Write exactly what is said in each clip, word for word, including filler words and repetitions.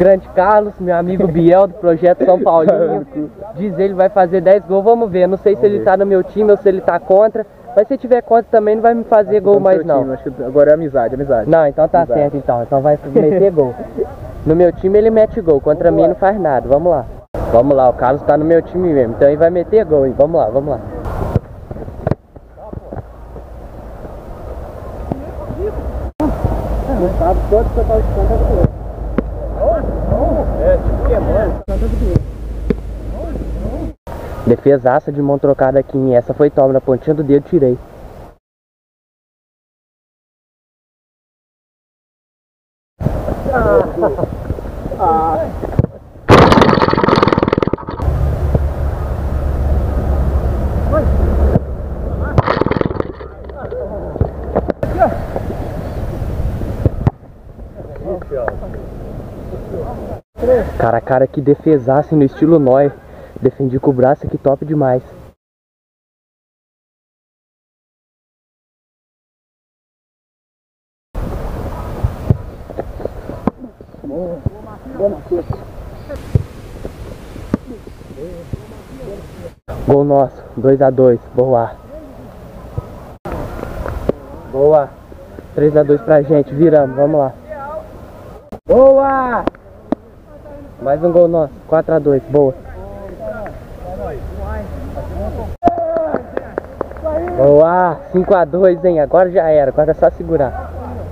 grande Carlos, meu amigo Biel do Projeto São Paulinho. Diz ele vai fazer dez gols, vamos ver. Não sei se ele tá no meu time ou se ele tá contra. Mas se tiver contra também não vai me fazer gol mais não. Time, acho que agora é amizade, amizade. Não, então tá amizade. certo então. Então vai meter gol. No meu time ele mete gol, contra mim não faz nada. Vamos lá. Vamos lá, o Carlos tá no meu time mesmo. Então ele vai meter gol, hein? Vamos lá, vamos lá. Sabe todo que você tá escutando é tipo queimando. Defesaça de mão trocada aqui, hein? Essa foi top, na pontinha do dedo tirei. Ah. Ah. Cara a cara, que defesaça no estilo Neuer. Defendi com o braço aqui, top demais. Boa, boa, Matheus. Gol nosso, dois a dois, boa. Boa. três a dois pra gente, viramos, vamos lá. Boa! Mais um gol nosso, quatro a dois, boa. Boa, cinco a dois, hein? Agora já era, agora é só segurar.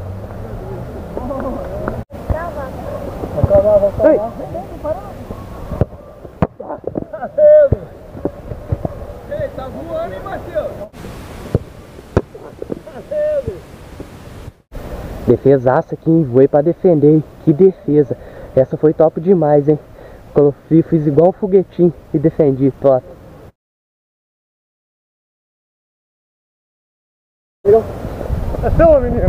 Ei. Ei, tá voando, hein, Matheus? Defesaça aqui, hein? Voei pra defender, hein? Que defesa. Essa foi top demais, hein? Coloquei, fiz igual um foguetinho e defendi, top. É seu, menino.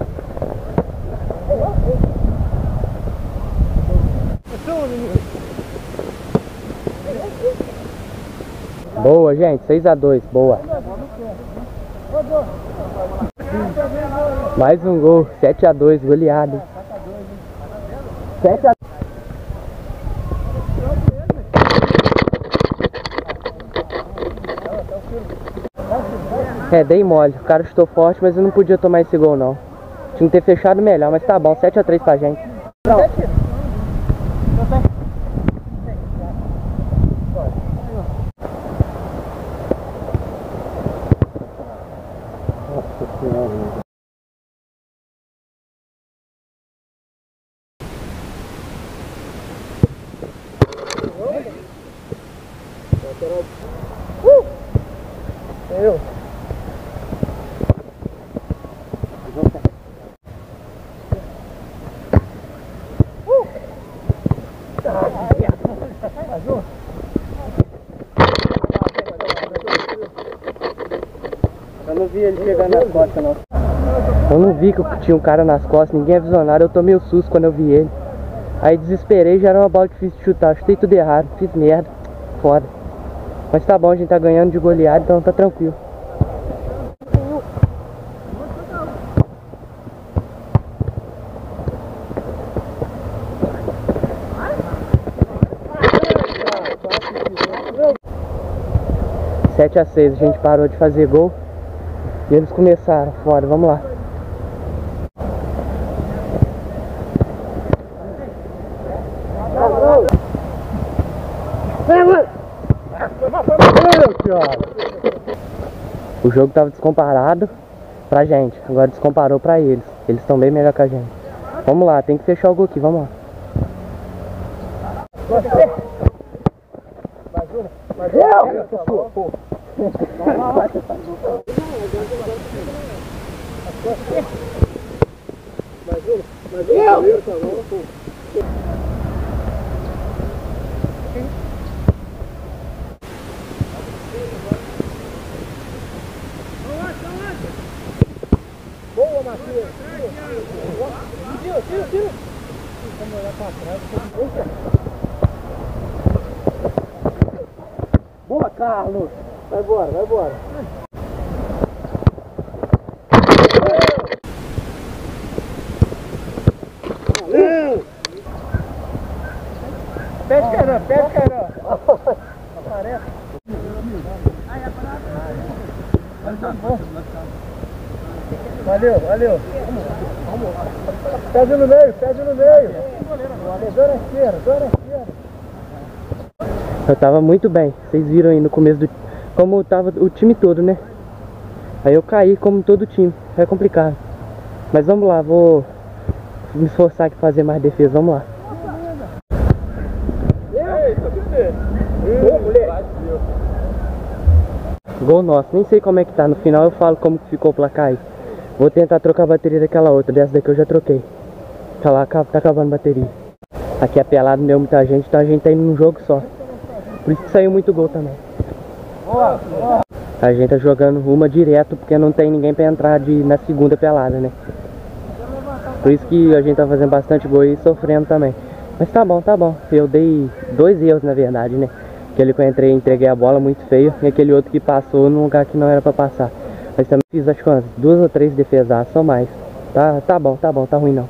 É seu, menino. Boa, gente, seis a dois, boa. Mais um gol, sete a dois, goleado. sete a dois. É, dei mole. O cara chutou forte, mas eu não podia tomar esse gol, não. Tinha que ter fechado melhor, mas tá bom. sete a três pra gente. Pronto. Nossa Senhora. Uh! Eu. Eu não vi ele chegando nas costas, não. Eu não vi que tinha um cara nas costas, ninguém avisou nada, eu tomei o susto quando eu vi ele. Aí desesperei, já era uma bola difícil de chutar, chutei tudo errado, fiz merda, foda. Mas tá bom, a gente tá ganhando de goleada, então tá tranquilo. sete a seis, a gente parou de fazer gol e eles começaram, foda, vamos lá. O jogo tava descomparado pra gente, agora descomparou pra eles. Eles estão bem melhor que a gente. Vamos lá, tem que fechar o gol aqui, vamos lá. Mais uma, mais uma. Boa, Matheus. Tira, tira, tira. Vamos olhar pra trás. Boa, Carlos. Vai embora, vai embora. Valeu. pede caramba, pede caramba. Aparece. Valeu, valeu. Pede no meio, pede no meio. Zona esquerda, zona esquerda. Eu tava muito bem, vocês viram aí no começo do... Como tava o time todo, né? Aí eu caí como todo time, é complicado. Mas vamos lá, vou me esforçar aqui fazer mais defesa, vamos lá. Gol nosso, nem sei como é que tá, no final eu falo como que ficou o placar aí. Vou tentar trocar a bateria daquela outra, dessa daqui eu já troquei. Tá lá, tá acabando a bateria. Aqui é pelado, não deu muita gente, então a gente tá indo num jogo só. Por isso que saiu muito gol também. A gente tá jogando uma direto, porque não tem ninguém pra entrar de, na segunda pelada, né? Por isso que a gente tá fazendo bastante gol e sofrendo também. Mas tá bom, tá bom. Eu dei dois erros na verdade, né? Aquele que eu entrei e entreguei a bola muito feio, e aquele outro que passou num lugar que não era pra passar. Mas também fiz acho que umas duas ou três defesas, só mais. Tá, tá bom, tá bom, tá ruim não.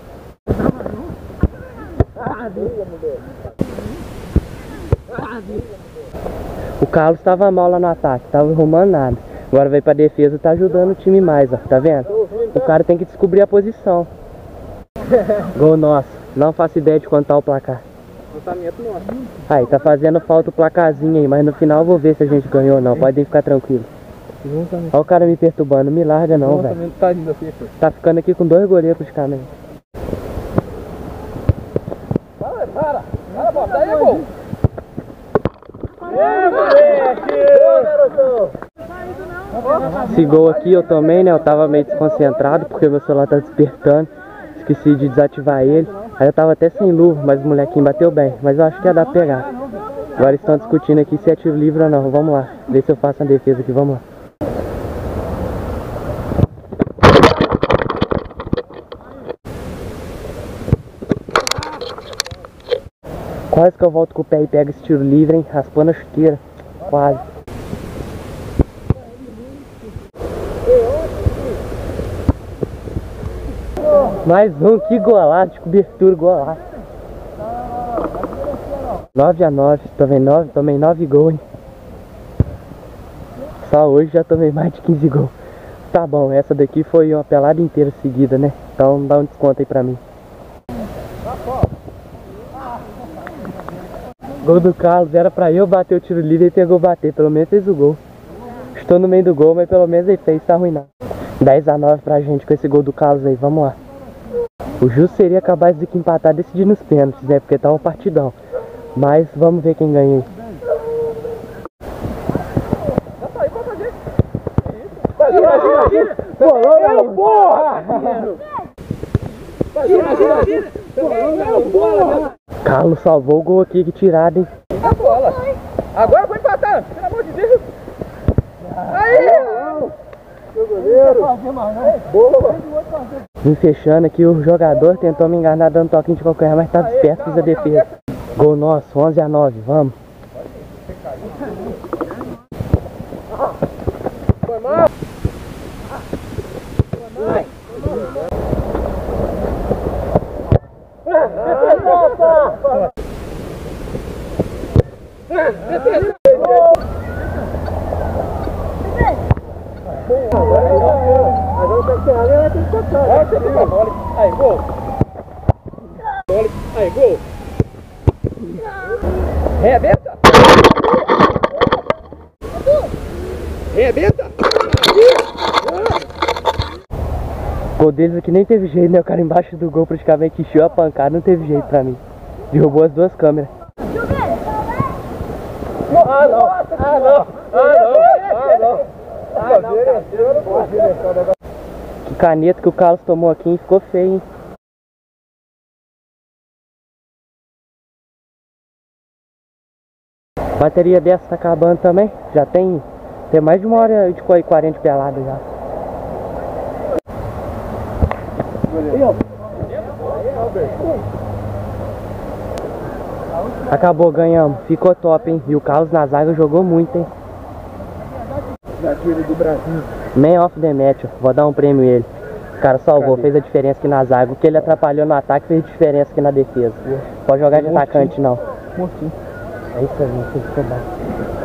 O Carlos tava mal lá no ataque, tava arrumando nada. Agora veio pra defesa, tá ajudando o time mais, ó. Tá vendo? O cara tem que descobrir a posição. Gol nosso. Não faço ideia de quanto tá o placar. Lançamento nosso. Aí, tá fazendo falta o placarzinho aí, mas no final eu vou ver se a gente ganhou ou não. Podem ficar tranquilo. Olha o cara me perturbando, não me larga não, velho. Tá indo aqui. Tá ficando aqui com dois goleiros praticamente. Para, para. Para, bota aí, gol. Ê, moleque! Boa, garotão! Esse gol aqui eu tomei, né? Eu tava meio desconcentrado porque meu celular tá despertando. Esqueci de desativar ele. Aí eu tava até sem luva, mas o molequinho bateu bem. Mas eu acho que ia dar pra pegar. Agora estão discutindo aqui se é tiro livre ou não. Vamos lá, ver se eu faço uma defesa aqui, vamos lá. Quase que eu volto com o pé e pego esse tiro livre, hein? Raspando a chuteira. Quase. Mais um, que golaço, de cobertura, golaço. nove a nove, tomei nove, tomei nove gols, hein? Só hoje já tomei mais de quinze gols. Tá bom, essa daqui foi uma pelada inteira seguida, né? Então dá um desconto aí pra mim. Gol do Carlos, era pra eu bater o tiro livre e ele pegou bater, pelo menos fez o gol. Estou no meio do gol, mas pelo menos ele fez, tá ruim não. dez a nove pra gente com esse gol do Carlos aí, vamos lá. O justo seria acabar de empatar decidir nos pênaltis, né? Porque tá um partidão. Mas vamos ver quem ganha aí. Gira, gira, gira! Bolão, porra! Gira, gira, gira! Bolão, porra! Carlos salvou o gol aqui, que tirada, hein? A bola! Agora foi empatar! Pelo amor de Deus! Aí! Meu goleiro! Boa! Vim fechando aqui, o jogador tentou me enganar dando toquinho de qualquer, mas tava esperto, fiz a defesa. Gol nosso, onze a nove, vamos! Foi mal! Aí, gol! Aí, gol! Rebenta! Rebenta! Gol deles aqui nem teve jeito, né? O cara embaixo do gol praticamente encheu a pancada, não teve jeito pra mim. Derrubou as duas câmeras. Ah, não! Ah, não! Ah, não! Ah, não! Ah, não! Que caneta que o Carlos tomou aqui, hein? Ficou feio, hein? A bateria dessa tá acabando também. Já tem, tem mais de uma hora de quarenta de pelada já. Acabou, ganhamos. Ficou top, hein? E o Carlos na zaga jogou muito, hein? Daquele do Brasil. Man of the match, vou dar um prêmio a ele. O cara salvou, Cadê? fez a diferença aqui na zaga. O que ele atrapalhou no ataque fez diferença aqui na defesa. Pode jogar de atacante não. postinho. É isso aí, não tem que tomar.